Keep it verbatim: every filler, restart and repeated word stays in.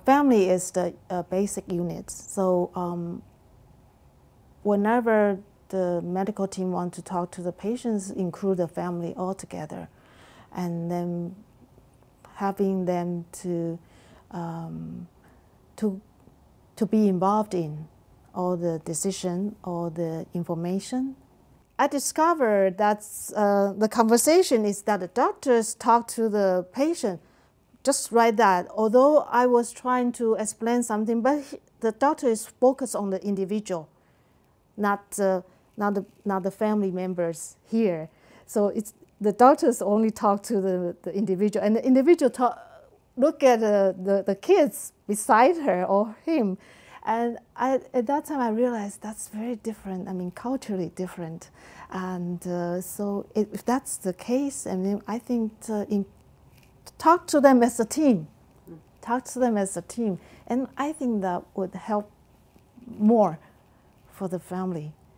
family is the uh, basic unit. So um, whenever the medical team wants to talk to the patients, include the family altogether, and then having them to um, to to be involved in all the decision, all the information. I discovered that uh, the conversation is that the doctors talk to the patient just like that. Although I was trying to explain something, but he, the doctor is focused on the individual, not uh, not the not the family members here. So it's the doctors only talk to the, the individual, and the individual talk, look at uh, the the kids beside her or him. And I, at that time, I realized that's very different. I mean, culturally different. And uh, so if that's the case, I mean, I think uh, in, talk to them as a team. Talk to them as a team. And I think that would help more for the family.